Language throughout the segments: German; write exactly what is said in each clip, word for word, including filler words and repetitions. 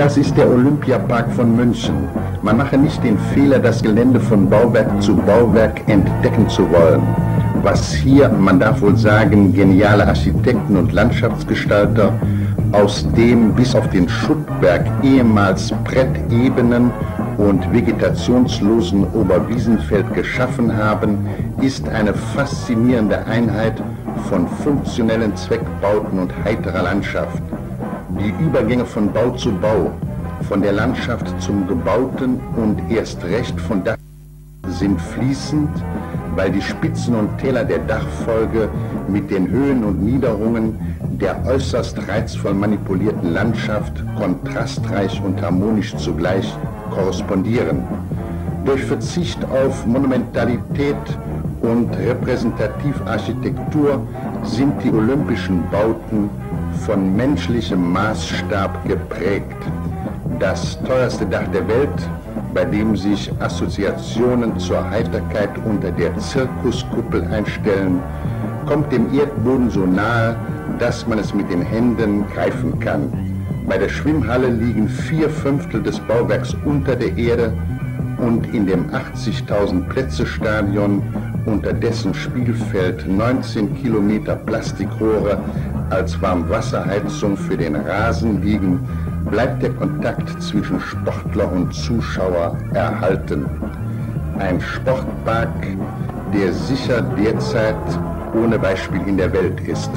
Das ist der Olympiapark von München. Man mache nicht den Fehler, das Gelände von Bauwerk zu Bauwerk entdecken zu wollen. Was hier, man darf wohl sagen, geniale Architekten und Landschaftsgestalter aus dem bis auf den Schuttberg ehemals Brettebenen und vegetationslosen Oberwiesenfeld geschaffen haben, ist eine faszinierende Einheit von funktionellen Zweckbauten und heiterer Landschaft. Die Übergänge von Bau zu Bau, von der Landschaft zum Gebauten und erst recht von Dach sind fließend, weil die Spitzen und Täler der Dachfolge mit den Höhen und Niederungen der äußerst reizvoll manipulierten Landschaft kontrastreich und harmonisch zugleich korrespondieren. Durch Verzicht auf Monumentalität und Repräsentativarchitektur sind die olympischen Bauten von menschlichem Maßstab geprägt. Das teuerste Dach der Welt, bei dem sich Assoziationen zur Heiterkeit unter der Zirkuskuppel einstellen, kommt dem Erdboden so nahe, dass man es mit den Händen greifen kann. Bei der Schwimmhalle liegen vier Fünftel des Bauwerks unter der Erde und in dem achtzigtausend Plätze Stadion, unter dessen Spielfeld neunzehn Kilometer Plastikrohre als Warmwasserheizung für den Rasen liegen, bleibt der Kontakt zwischen Sportler und Zuschauer erhalten. Ein Sportpark, der sicher derzeit ohne Beispiel in der Welt ist.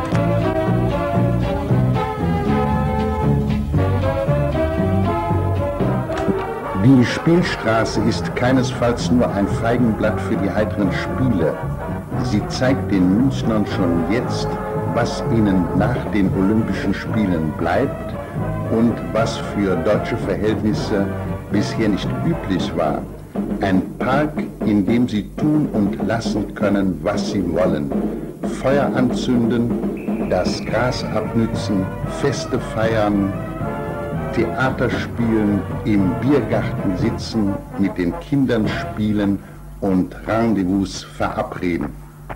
Die Spielstraße ist keinesfalls nur ein Feigenblatt für die heiteren Spiele. Sie zeigt den Münchnern schon jetzt, was ihnen nach den Olympischen Spielen bleibt und was für deutsche Verhältnisse bisher nicht üblich war. Ein Park, in dem sie tun und lassen können, was sie wollen. Feuer anzünden, das Gras abnützen, Feste feiern, Theater spielen, im Biergarten sitzen, mit den Kindern spielen und Rendezvous verabreden.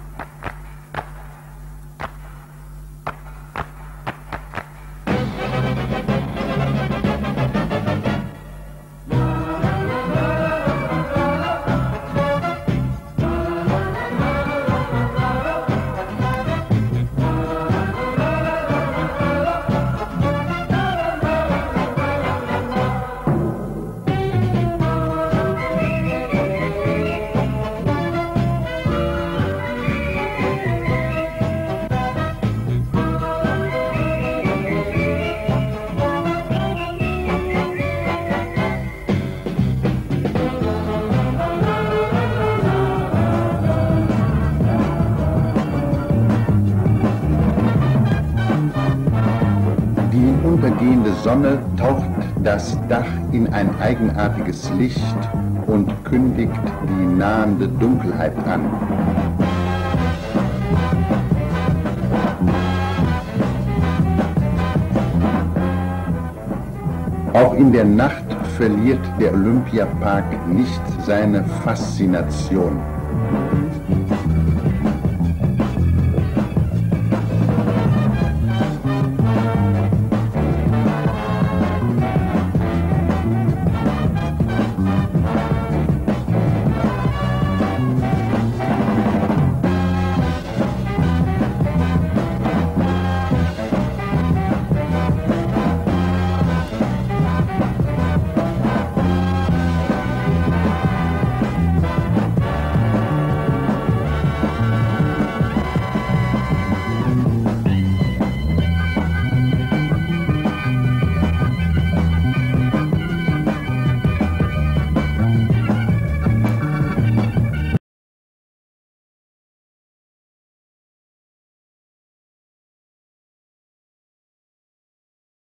Untergehende Sonne taucht das Dach in ein eigenartiges Licht und kündigt die nahende Dunkelheit an. Auch in der Nacht verliert der Olympiapark nicht seine Faszination.